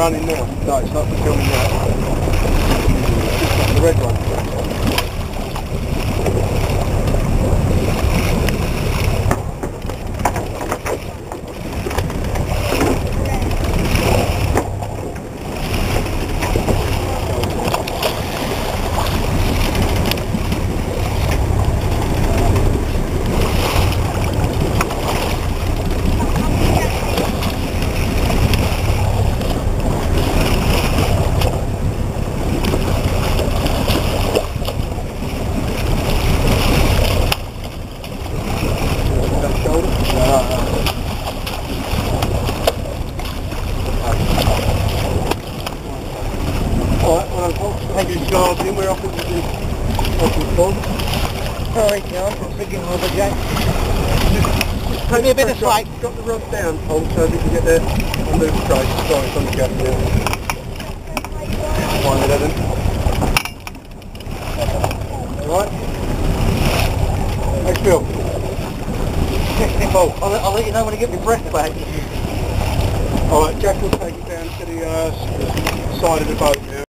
running now? No, it's not for filming now. It's just the red one. Have you started in? We're off into the pond. Sorry, John, I'm thinking of the Jack. Just take me a bit of slack. Got the rod down, Paul, so we can get there and move straight. Sorry, it's on the gap now. Fine, 11. Alright? Thanks, Bill. Paul, I'll let you know when I get my breath back. Alright, Jack will take it down to the side of the boat now.